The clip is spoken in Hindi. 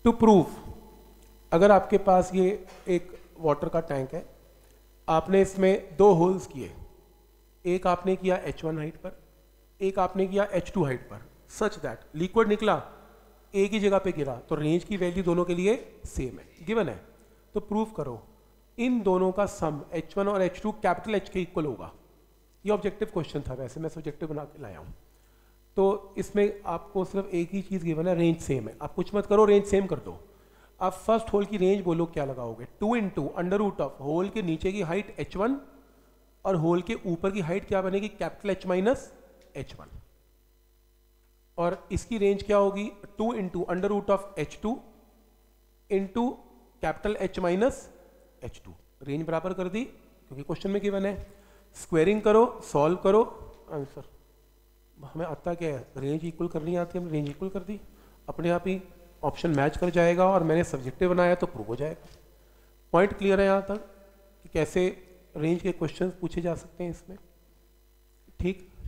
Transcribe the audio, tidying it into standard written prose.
टू प्रूव, अगर आपके पास ये एक वाटर का टैंक है, आपने इसमें 2 होल्स किए, एक आपने किया H1 हाइट पर, एक आपने किया H2 हाइट पर, सच दैट लिक्विड निकला एक ही जगह पे गिरा, तो रेंज की वैल्यू दोनों के लिए सेम है, गिवन है। तो प्रूव करो इन दोनों का सम H1 और H2 कैपिटल H के इक्वल होगा। ये ऑब्जेक्टिव क्वेश्चन था, वैसे मैं सब्जेक्टिव बना के लाया हूँ। तो इसमें आपको सिर्फ एक ही चीज़ गिवन है, रेंज सेम है। आप कुछ मत करो, रेंज सेम कर दो। आप फर्स्ट होल की रेंज बोलो क्या लगाओगे, 2 into under root of whole के नीचे की हाइट H1 और होल के ऊपर की हाइट क्या बनेगी, कैपिटल H माइनस H1, और इसकी रेंज क्या होगी 2 into under root of H2 into capital H minus H2। Range बराबर कर दी क्योंकि क्वेश्चन में गिवन है। स्क्वायरिंग करो, सॉल्व करो, आंसर हमें आता क्या है, रेंज इक्वल करनी आती है, हमने रेंज इक्वल कर दी, अपने आप ही ऑप्शन मैच कर जाएगा, और मैंने सब्जेक्टिव बनाया तो प्रूव हो जाएगा। पॉइंट क्लियर है यहाँ तक कि कैसे रेंज के क्वेश्चन पूछे जा सकते हैं इसमें, ठीक।